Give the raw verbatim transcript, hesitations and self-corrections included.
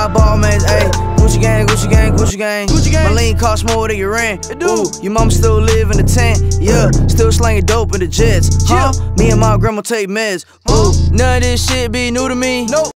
my ball mates, ayy. Gucci gang, Gucci gang, Gucci gang. Gucci gang. My lean cost more than your rent. It do. Ooh, your mama still live in the tent. Yeah, still slanging dope in the jets. Huh? Yeah. Me and my grandma take meds. Ooh, none of this shit be new to me. Nope.